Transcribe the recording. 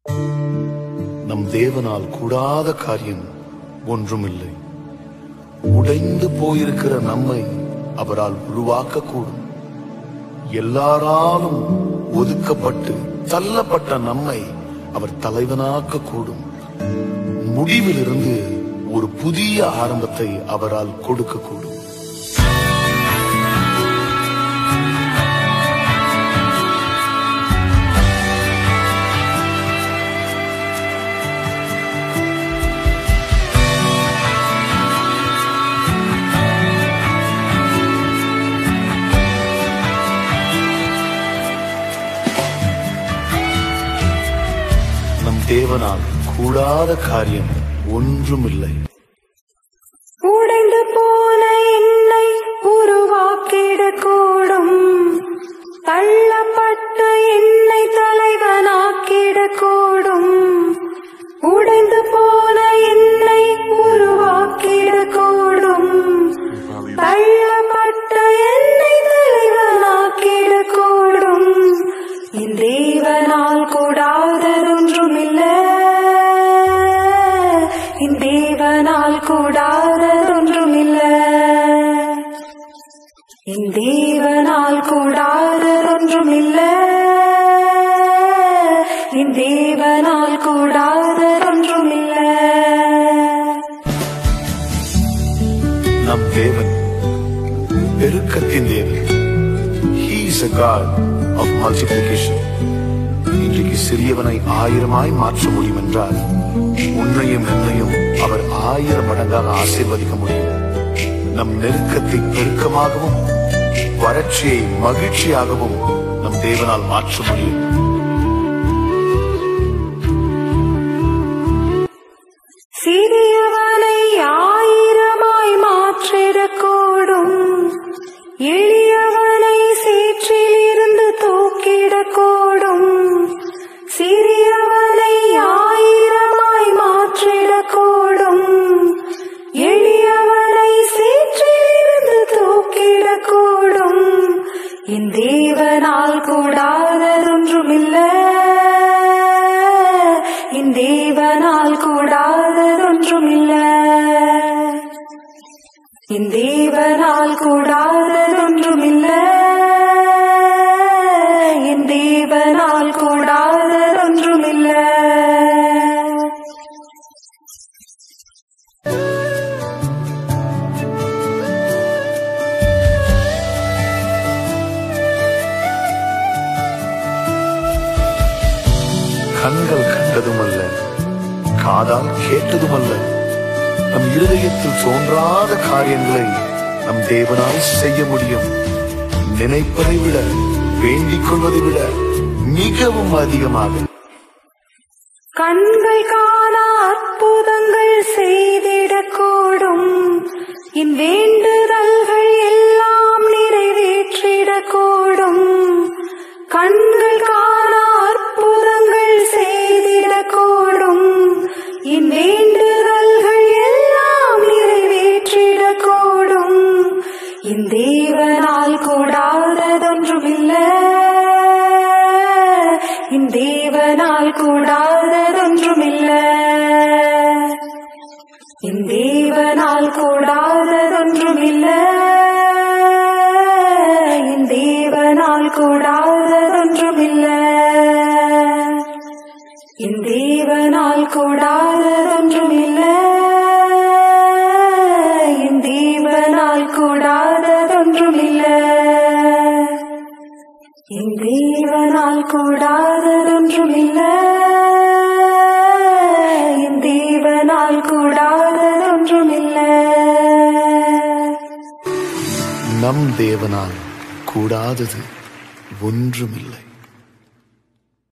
நம் தேவனால் கூடாத காரியம் ஒன்றுமில்லை. உடைந்து போயிருக்கிற நம்மை அவரால் உருவாக்க கூடும். எல்லாராலும் ஒதுக்கப்பட்டு தள்ளப்பட்ட நம்மை அவர் தலைவனாக்க கூடும். முடிவிலிருந்து ஒரு புதிய ஆரம்பத்தை அவரால் கொடுக்க கூடும். தேவனால் கூடாத காரியம் ஒன்றுமில்லை. உடைந்து போன என்னை உருவாக்கிடக்கூடும். தள்ளப்பட்ட என்னை தலைவனாக்கிடக்கூடும். உடைந்து போன என்னை உருவாக்கிடக்கூடும். தள்ளப்பட்ட என்னை தலைவனாக்கிடக்கூடும். என் தேவனால் கூடாததொன்றுமில்லை. என் தேவனால் கூடாததொன்றுமில்லை. என் தேவனால் கூடாததொன்றுமில்லை. என் தேவனால் கூடாததொன்றுமில்லை. நம் தேவன் பெருக்கத்தின் தேவன். He is a God of multiplication. இன்றைக்கு சிறியவனை 1000 மாற்ற முடியும் என்றால் உன்னையும் என்னையும் அவர் 1000 மடங்காக ஆசீர்வதிக்க முடியும். நம் நெருக்கத்தை பெருக்கமாகவும் வறட்சியை மகிழ்ச்சியாகவும் நம் தேவனால் மாற்ற முடியும். சிறியவனை 1000 மாற்றிடக்கூடும். எளியவனை சேற்றிலிருந்து தூக்கிடக்கூடும். சிறியவனை 1000 மாற்றிடக்கூடும். எளியவனை சேற்றிலிருந்து தூக்கிடக்கூடும். என் தேவனால் கூடாததொன்றுமில்லை. என் தேவனால் கூடாததொன்றுமில்லை. என் தேவனால் கூடாததொன்றுமில்லை. என் தேவனால் கூடாததொன்றுமில்லை. கண்கள் கண்டதுமல்ல, காதால் கேட்டதுமல்ல, நம் இருதயத்தில் தோன்றாத காரியங்களை நம் தேவனால் செய்ய முடியும். நினைப்பதை விட, வேண்டிக் கொள்வதை விட மிகவும் அதிகமாக. கண்கள் காண அற்புதங்கள் செய்திடக்கூடும். என் வேண்டுதல்கள் எல்லாம் நிறைவேற்றிடக்கூடும். கண்கள் காண அற்புதங்கள் செய்திடக்கூடும். என் வேண்டுதல்கள் எல்லாம் நிறைவேற்றிடக்கூடும். என் தேவனால் கூடாததொன்றுமில்லை. என் தேவனால் கூடாததொன்றுமில்லை. என் தேவனால் கூடாததொன்றுமில்லை. என் தேவனால் கூடாததொன்றுமில்லை. என் தேவனால் கூடாததொன்றுமில்லை. என் தேவனால் கூடாததொன்றுமில்லை. என் தேவனால் கூடாததொன்றுமில்லை. என் தேவனால் கூடாததொன்றுமில்லை. நம் தேவனால் கூடாதது ஒன்றுமில்லை.